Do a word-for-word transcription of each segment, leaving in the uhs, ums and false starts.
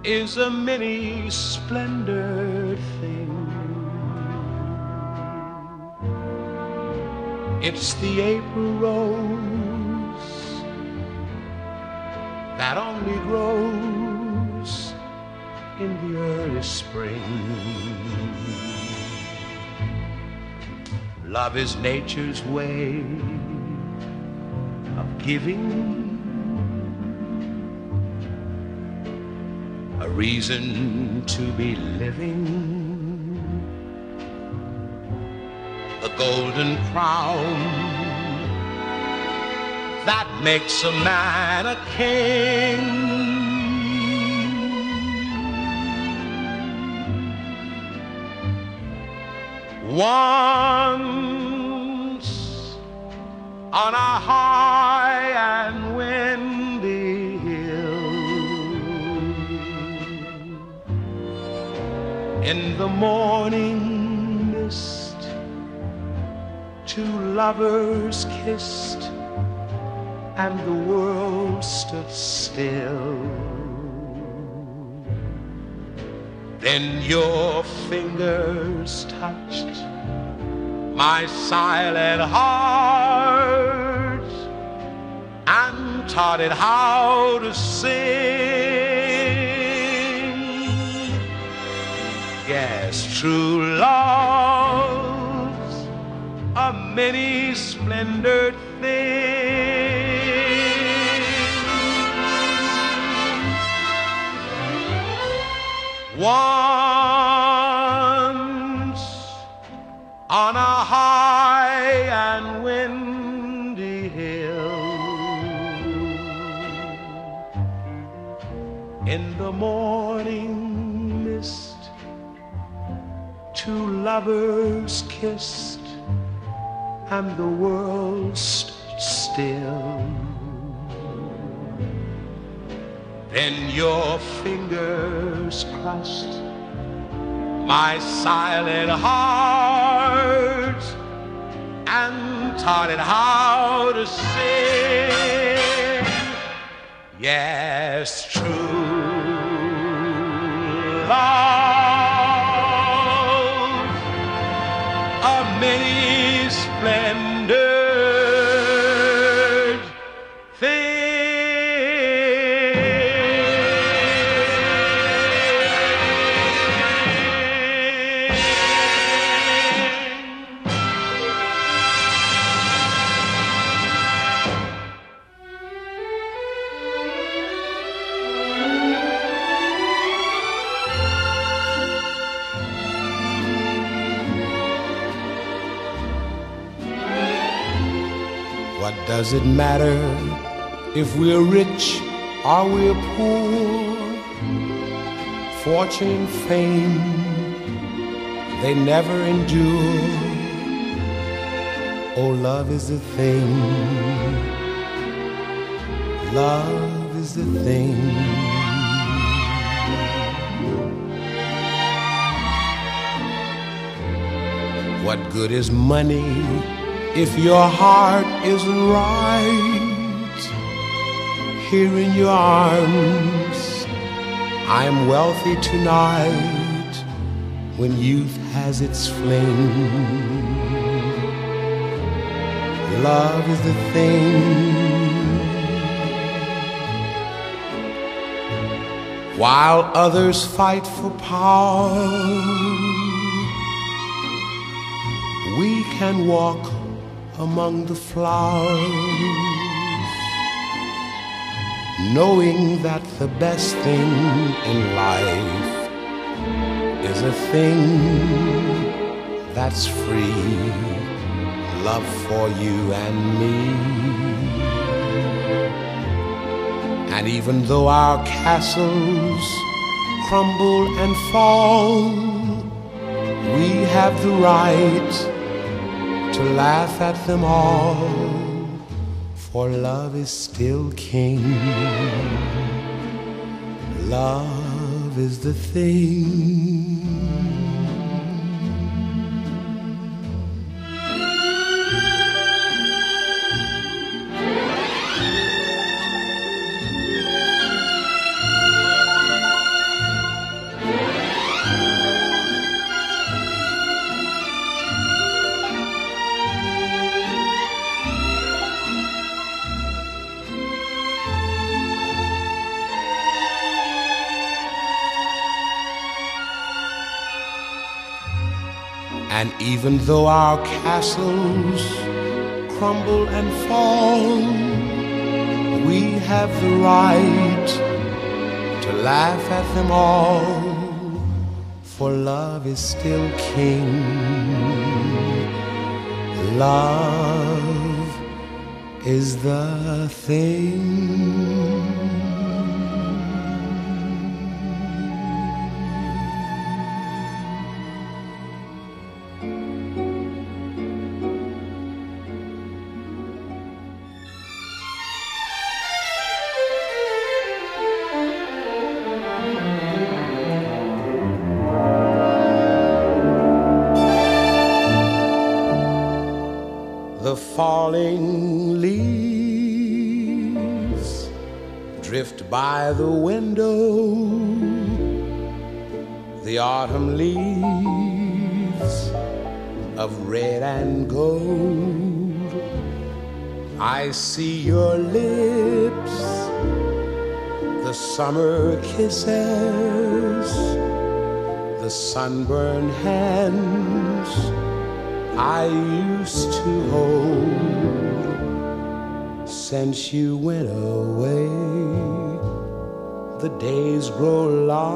is a many splendored thing. It's the April rose that only grows in the early spring. Love is nature's way of giving, a reason to be living, the golden crown that makes a man a king. Once on a high and windy hill, in the morning mist, two lovers kissed and the world stood still. Then your fingers touched my silent heart and taught it how to sing. Yes, true love's a many splendored thing. Once on a high and windy hill, in the morning mist, two lovers kissed and the world stood still. Then your fingers crushed my silent heart and taught it how to sing. Yes, true love, a many splendored thing. What does it matter if we're rich or we're poor? Fortune and fame, they never endure. Oh, love is the thing. Love is the thing. What good is money if your heart isn't right? Here in your arms, I am wealthy tonight. When youth has its fling, love is the thing. While others fight for power, we can walk among the flowers, knowing that the best thing in life is a thing that's free, love for you and me. And even though our castles crumble and fall, we have the right to laugh at them all, for love is still king. Love is the thing. And even though our castles crumble and fall, we have the right to laugh at them all, for love is still king. Love is the thing. The falling leaves drift by the window, the autumn leaves of red and gold. I see your lips, the summer kisses, the sunburned hands I used to hold. Since you went away, the days grow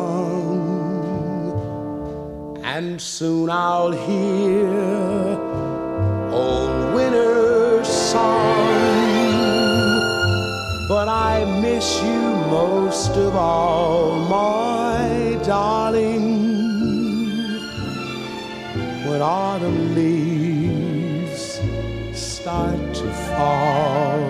long, and soon I'll hear old winter's song. But I miss you most of all, my darling, when autumn leaves start to fall.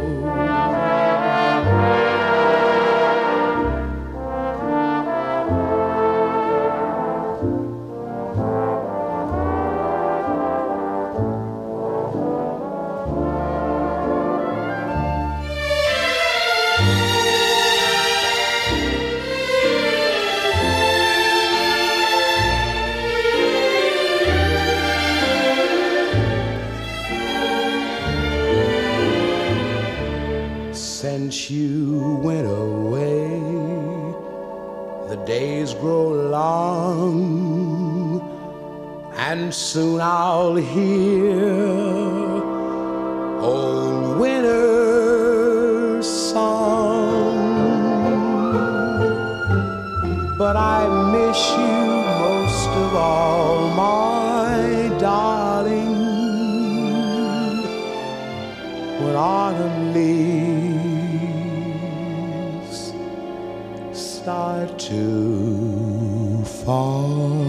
Since you went away, the days grow long, and soon I'll hear old winter's song. But I miss you most of all, my darling, when autumn leaves start to fall.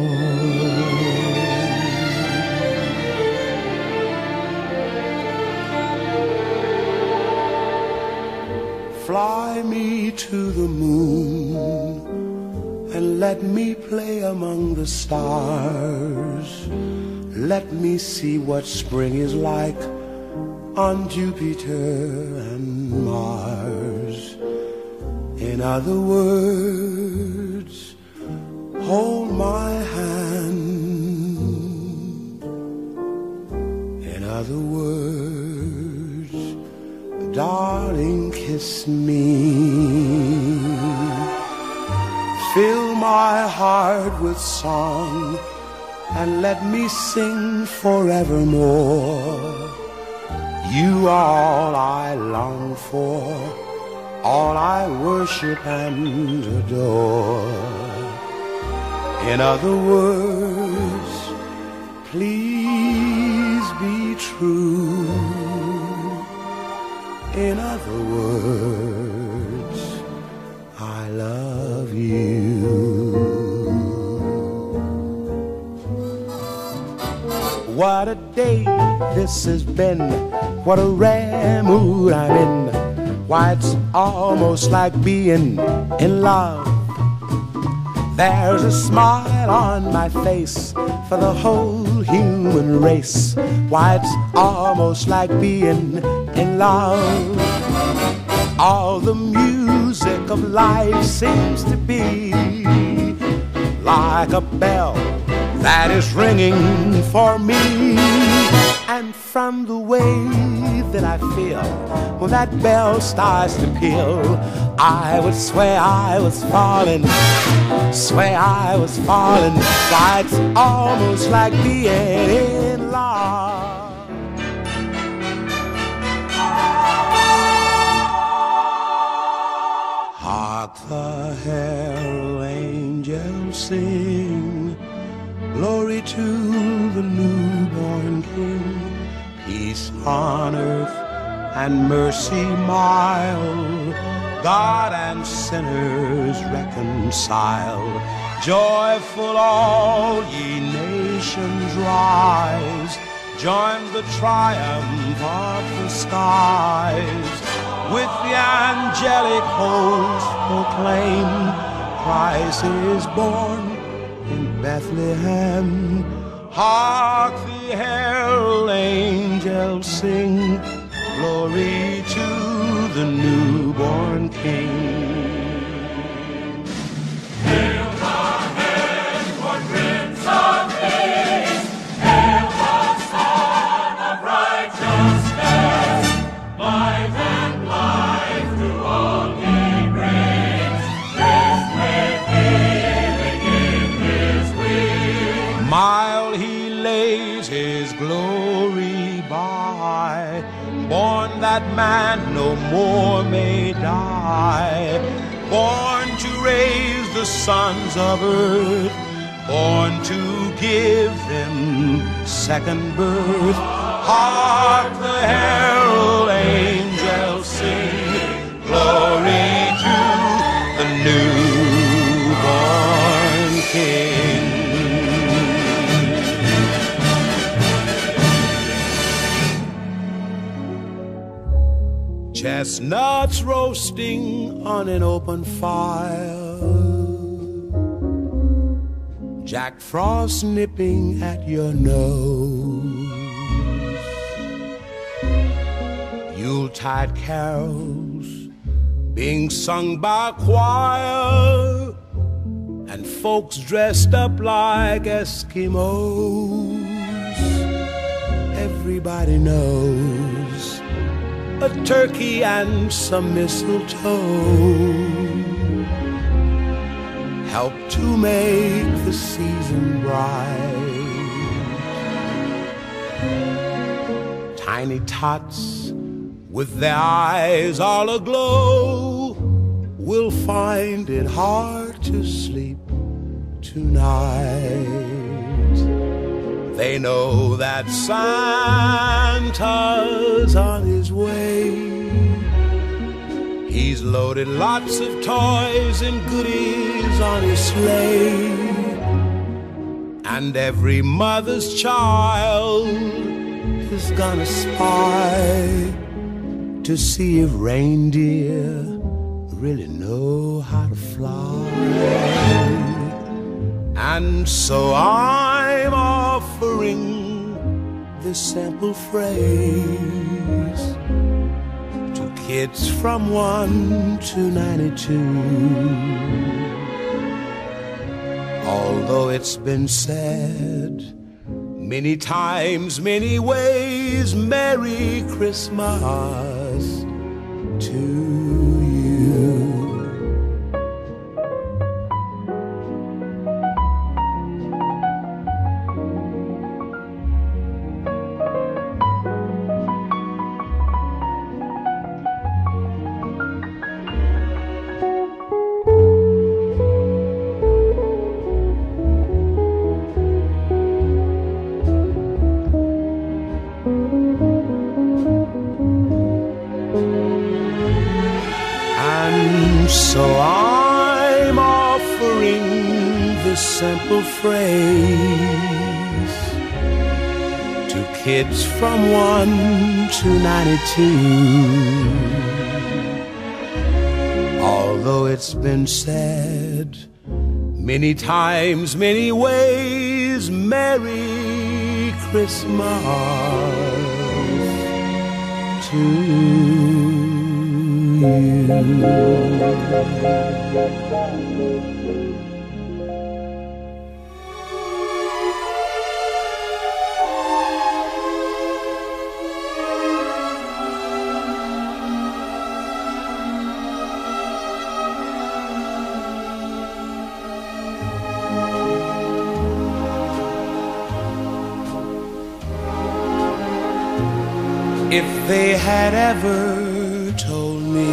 Fly me to the moon and let me play among the stars. Let me see what spring is like on Jupiter and Mars. In other words, hold my hand. In other words, darling, kiss me. Fill my heart with song and let me sing forevermore. You are all I long for, all I worship and adore. In other words, please be true. In other words, I love you. What a day this has been, what a rare mood I'm in. Why, it's almost like being in love. There's a smile on my face for the whole human race. Why, it's almost like being in love. All the music of life seems to be like a bell that is ringing for me. And from the way that I feel when that bell starts to peal. I would swear I was falling, swear I was falling. Why, it's almost like being in love. Hark the herald angels sing, glory to the newborn King. Peace on earth and mercy mild, God and sinners reconcile. Joyful all ye nations rise, join the triumph of the skies. With the angelic host proclaim, Christ is born in Bethlehem. Hark the herald angels sing, glory to the newborn King. Hail the heaven-born Prince of Peace, hail the Son of Righteousness. Light and life to all he brings, rest with healing in his wings. Mild he lays his glory by, born that man no more may die. Born to raise the sons of earth, born to give them second birth. Hark the herald angels sing, glory to the newborn King. Chestnuts roasting on an open fire, Jack Frost nipping at your nose, Yuletide carols being sung by choir, and folks dressed up like Eskimos. Everybody knows a turkey and some mistletoe help to make the season bright. Tiny tots with their eyes all aglow will find it hard to sleep tonight. They know that Santa's on his way. He's loaded lots of toys and goodies on his sleigh, and every mother's child is gonna spy to see if reindeer really know how to fly. And so I'm offering this simple phrase to kids from one to ninety-two. Although it's been said many times, many ways, Merry Christmas to you. So I'm offering this simple phrase to kids from one to ninety-two. Although it's been said many times, many ways, Merry Christmas to you. If they had ever told me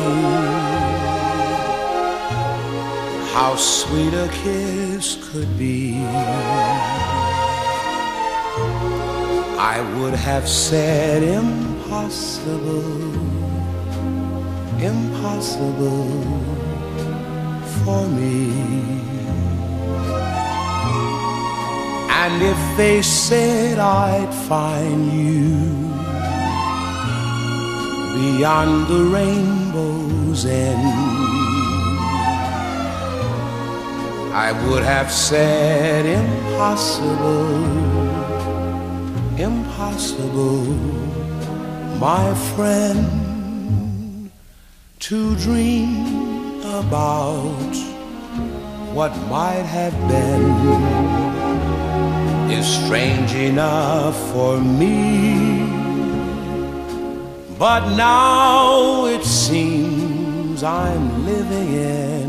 how sweet a kiss could be, I would have said impossible, impossible for me. And if they said I'd find you beyond the rainbow's end, I would have said impossible, impossible, my friend, to dream about what might have been is strange enough for me. But now it seems I'm living in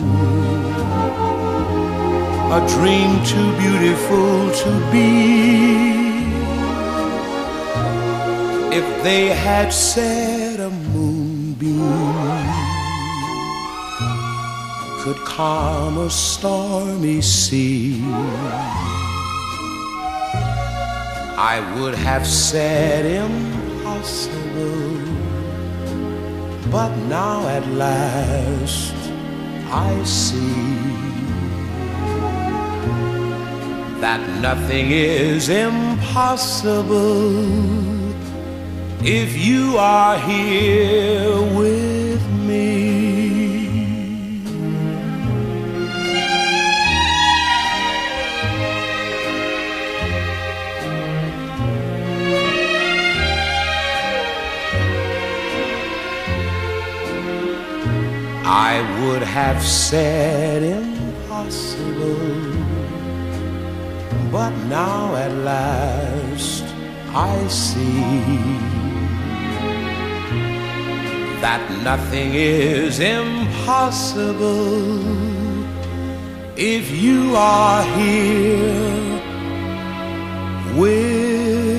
a dream too beautiful to be. If they had said a moonbeam could calm a stormy sea, I would have said impossible. But now at last I see that nothing is impossible if you are here with me. I would have said impossible, but now at last I see that nothing is impossible if you are here with